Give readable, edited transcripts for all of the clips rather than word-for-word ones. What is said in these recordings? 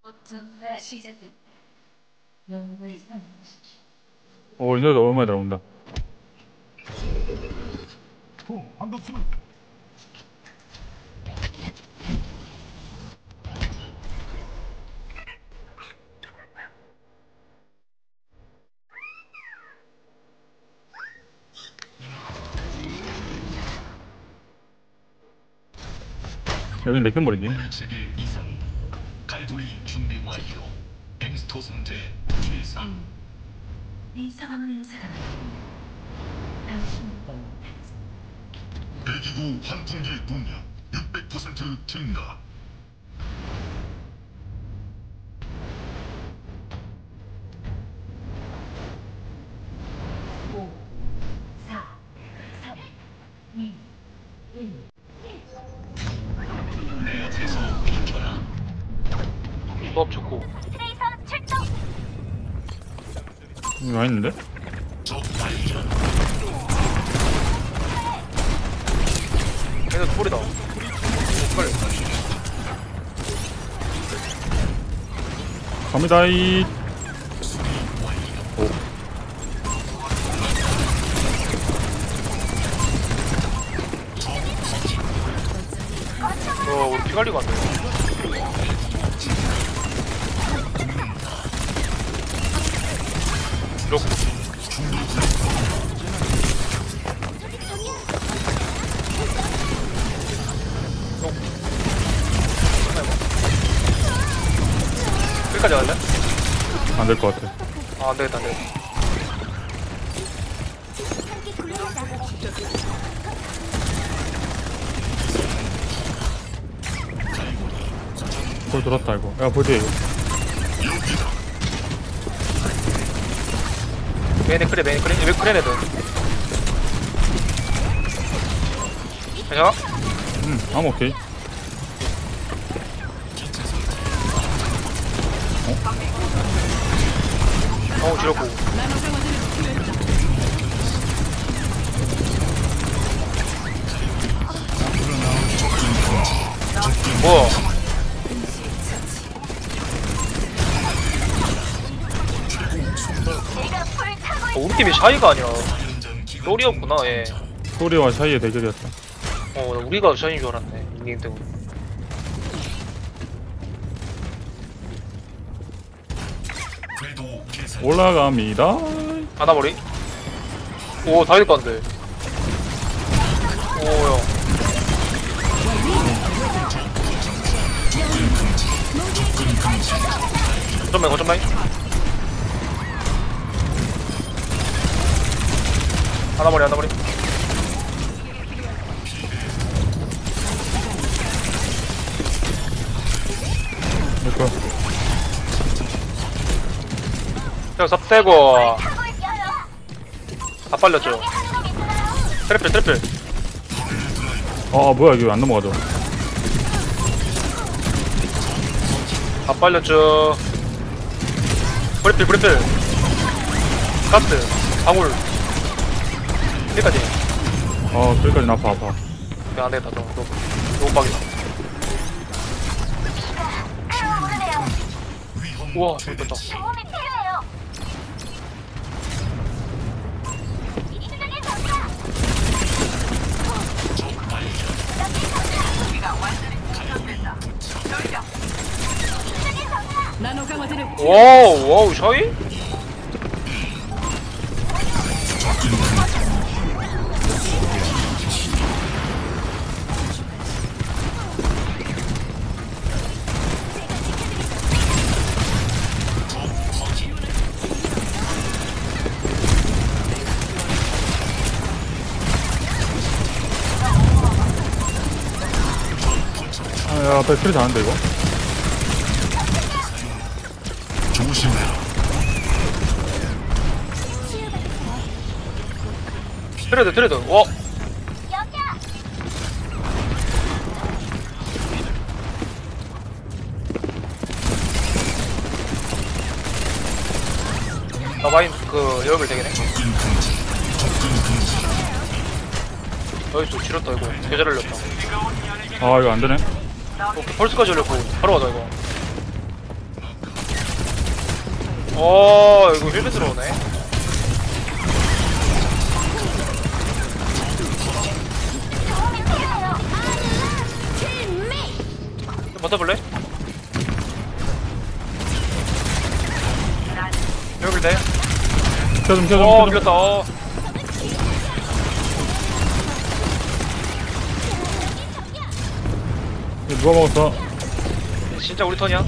오, 인터넷 오랜만에 들어온다. 여긴 레켄볼이지. 갈고리 준비 완료. 갱스터 상태 최상. 이상한 사람. 대기구 환풍기 분량 600% 증가. 내 앞에서 비켜라. 수업 좋고. 이거 있는데? 적 발견. 얘는 폴이다. 빨리. 갑니다이. 오. 우리 피 관리가 안 돼. 이렇게. 여기까지 갈래? 안 될 것 같아. 아, 안 되겠다, 안 되겠다. 돌 돌았다, 이거. 야, 보지, 이거. 메인에 크래, 메인에 크래. 왜 크래, 애들? 괜찮아? 응, 오케이. 지렸고. 뭐야? 우리 팀이 샤이가 아니라 롤이었구나, 얘. 소리와 샤이의 대결이었다. 나 우리가 샤이인 줄 알았네, 닉네임 때문에. 궤도 계산. 올라갑니다. 하나머리? 오, 다 될것 같은데. 오, 형. 거점라인, 거점라인. 하나머리, 하나머리. 이거. 형, 삽대고. 다 빨렸죠. 트래플, 트래플. 아, 뭐야, 이거 안 넘어가죠. 다 빨렸죠. 브리필, 브리필. 가스, 방울. 여기까지. 거기까지 아파. 야, 안 되겠다, 너무 빡이다. 우와, 재밌겠다. 와우, 샤이? 야, 배터리 잘하는데, 이거? 조심해라. 트레드. 와. 나 마인 에어벨 되겠네. 나이스, 지렸다 이거. 개잘 흘렸다. 아, 이거 안 되네. 오케이, 펄스까지 흘렸고 바로 가자 이거. 이거 힐드 들어오네. 좀 버텨볼래? 여길 돼? 켜좀 밀렸다. 누가 먹었어? 진짜 우리 턴이야?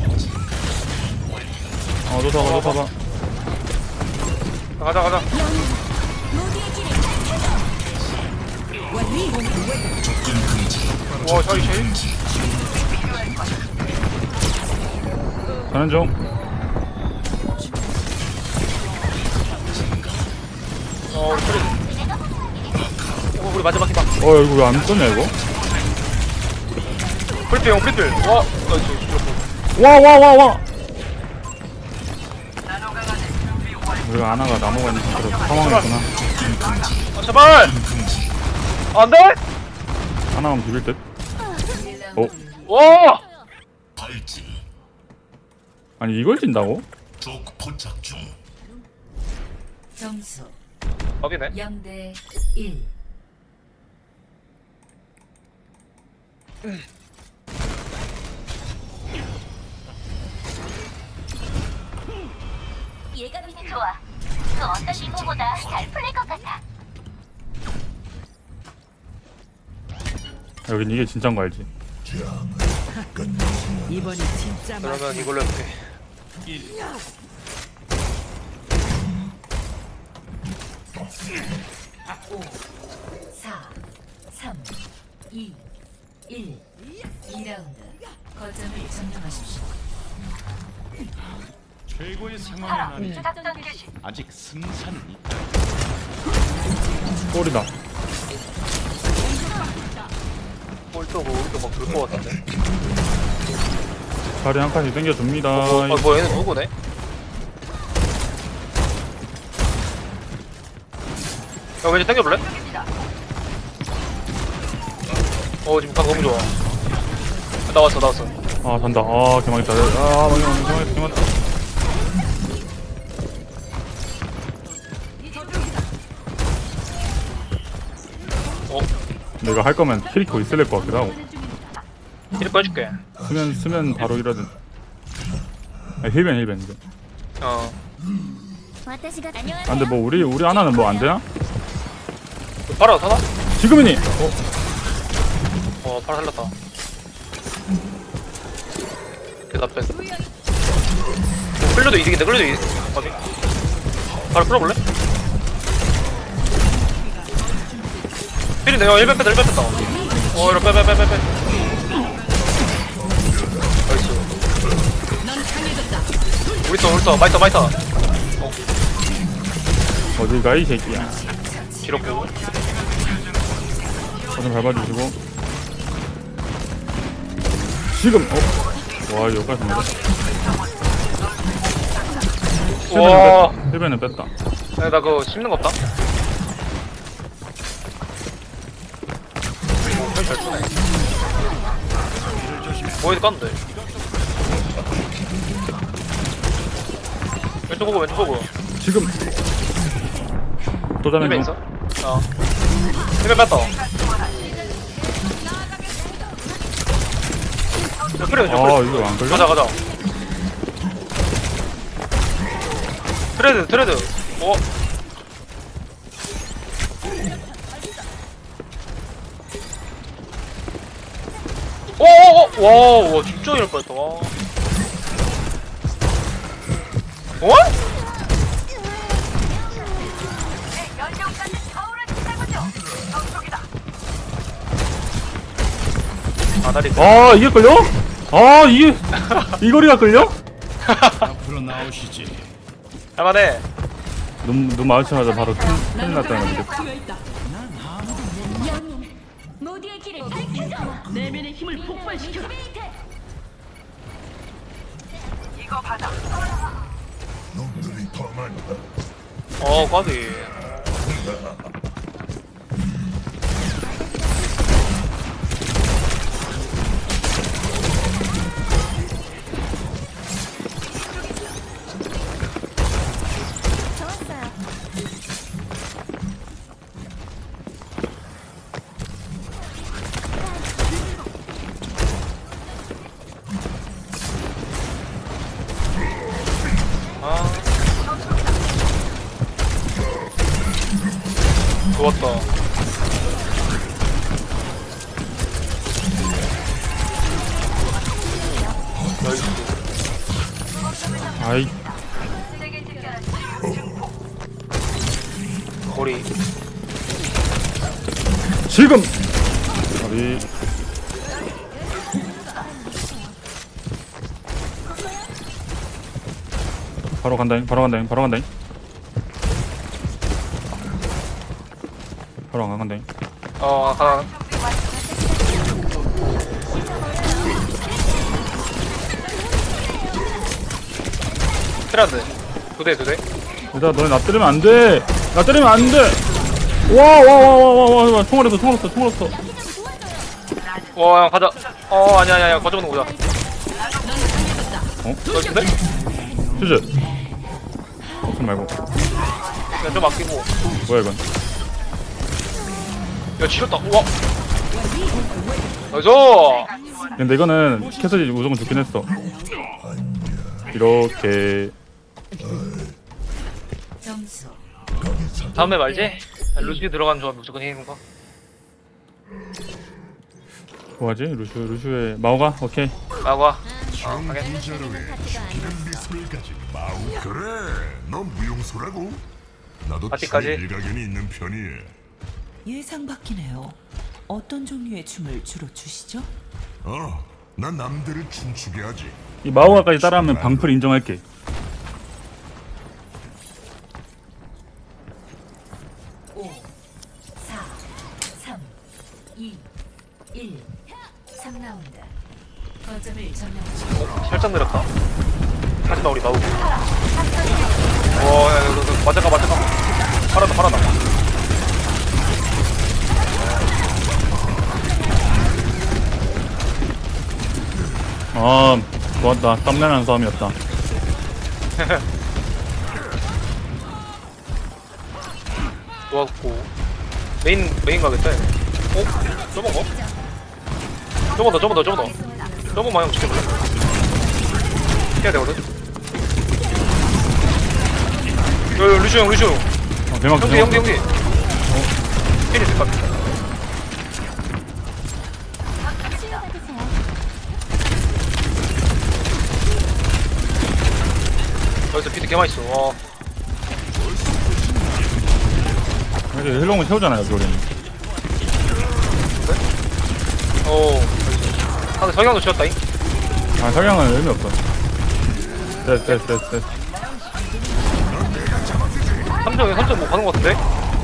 너 잡아 가자. 와, 저기 제일. 가는 중. 우리 소리. 우리 마지막 희망. 이거 왜 안 뜨냐 이거? 프리필. 와, 와. 우리가 아나가 나무가 있는 상태로 사망했구나. 제발! 안 돼! 하나만 비빌 듯? 와! 발진. 아니 이걸 진다고? 적 포착 중. 점수 밥이네. 0대 1. 예감이 좋아. 그 어떤 친구보다 잘 풀릴 것 같아. 여긴 이게 진짜인 거 알지? 이번이 진짜 그러면 이걸로 해볼게. 4, 3, 2, 1. 2라운드. 거점을 점령하십시오. 최고의 상황은 아니지. 작전 개시. 아직 승산은 있다. 꼴이다. 우리도 막 그럴 것 같은데. 다리 한 칸씩 당겨줍니다. 뭐 얘는 누구네? 야, 왠지 당겨볼래? 지금 각 너무 좋아. 나왔어. 잔다. 개망했다. 개망했다. 내가 할 거면 키리코 있을 것 같기도 하고. 이렇게 해줄게. 쓰면 바로 이러든. 힐벤 이제. 근데 뭐 우리 하나는 뭐 안 되나? 팔아 사나? 지금이니. 팔아 살렸다. 대답해. 끌려도 이득인데 어디? 바로 끌어볼래? 필인데 1배 뺐다. 이렇게 빼. 나이스. 우리 또 마이터. 어디가 이 새끼야. 뒤로 빼고. 좀 밟아주시고. 지금. 와 여기까지 맞았다. 와. 힐벤은 뺐다. 나 그거 씹는 거 없다? 잘 쏘네. 뭐해도 깠는데. 왼쪽 보고. 지금. 또 힐벤 자는 있어? 중. 힐벤 뺐다. 그래, 이거 안 걸려? 가자. 트레드. 와, 진짜 이럴 뻔했다. 와. 아다리. 이게 걸려? 이게 이 거리가 걸려? 앞으로 나오시지. 할만해. 눈 마주치자마자 바로 큰일 났다는 건데. 모두의 길을 밝혀줘. 내면의 힘을 폭발시켜. 이거 받아. 까비. 좋았다. 나이스. 아이 거리. 지금 아비 바로 간다잉 바로 간다잉 바로 간다잉 바로 안 간다잉. 가. 테라드. 두 대. 얘들아 너네 나 때리면 안돼. 나 때리면 안돼. 와 총알 없어. 와, 가자. 아니야. 거저먹는 거자. 나이스인데? 슈즈 없음 말고 그냥 좀 아끼고. 뭐야 이건. 야, 지렸다. 우와. 나이스! 근데 이거는 캐서디 무조건 좋긴 했어. 이렇게 점수 다음에 말지? 루시 들어간 조합 무조건 이기는 거. 뭐하지? 루슈의 마오가? 오케이. 나와. 가게. 그래, 너 무용수라고? 나도 아직까지? 춤에 일가견이 있는 편이야. 예상 밖이네요. 어떤 종류의 춤을 주로 추시죠? 난 남들을 춤추게 하지. 이 마오가까지 따라하면 방풀 인정할게. 오, 4, 3, 2, 1. 3라운드. 거점을 점령하십시오. 살짝 내렸다. 하지마, 우리 나오고. 야, 맞아가. 팔아다. 아 좋았다. 땀내나는 싸움이었다. 좋았고. 메인 가겠다, 얘네. 저번 거? 저번 더. 저번 마냥 지켜볼래? 해야 되거든? 루시 형. 대박. 형디. 핀이 있을 것 같아. 여기서 피드 개맛있어. 와. 이제 헬롱을 채우잖아요, 우리는. 근데 석양도 지웠다잉? 아 석양은 의미 없어. 됐. 3점 못 가는 것 같은데?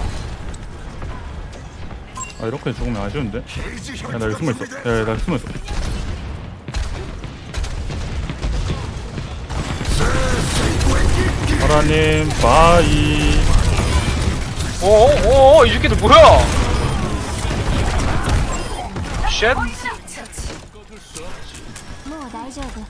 아 이렇게 죽으면 아쉬운데? 야 나 여기 숨어있어. 나 숨어있어. 하라님 바이. 이 새끼들 뭐야? 쉣? もう大丈夫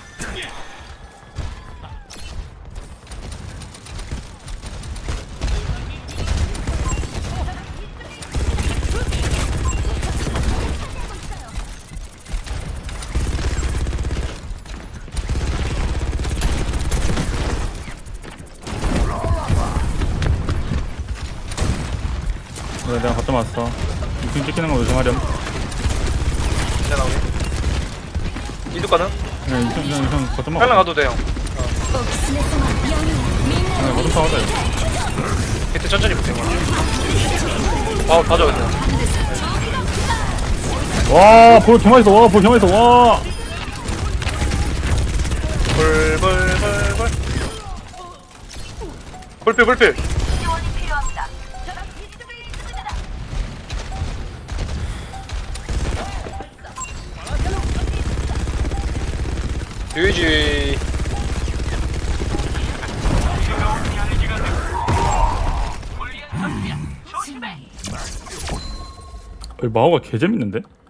그래 내가 갖다 놨어. 2층 찍히는 거 조심하렴. 괜찮아, 우리. 이득 가능? 그냥 2층 갖다 먹어. 빨랑 가도 돼, 형. お狐様4人みんな 거점 타워다 이거. 밑에 천천히 붙여, 이거. 다 줘, 그냥. 와, 볼 개맛있어. 와, 볼 개맛있어. 와. 불필. 지원이 필요합니다. 유이지. 마오가 개 재밌는데?